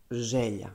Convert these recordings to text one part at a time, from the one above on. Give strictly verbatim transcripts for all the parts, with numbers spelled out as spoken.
Želja.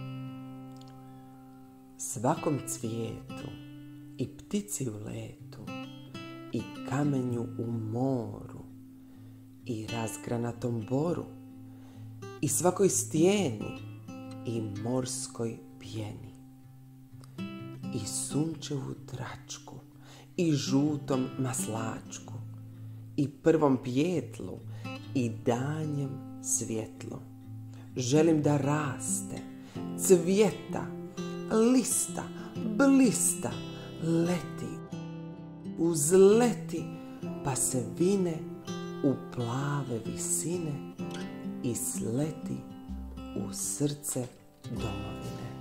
Svakom cvijetu i ptici u letu i kamenju u moru i razgranatom boru i svakoj stijeni i morskoj pjeni i sunčevu tračku i žutom maslačku i prvom pijetlu i danjem svjetlu. Želim da raste, cvjeta, lista, blista, leti, uzleti, pa se vine u plave visine i sleti u srce domovine.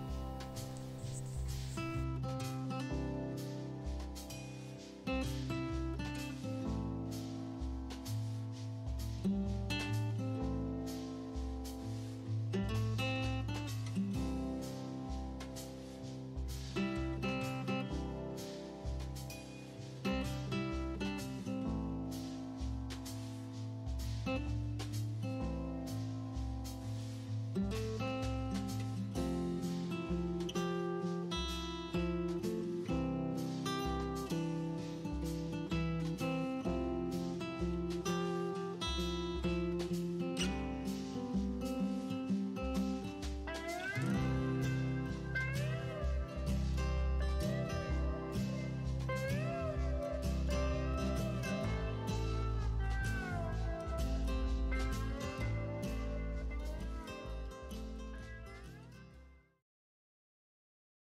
Thank you.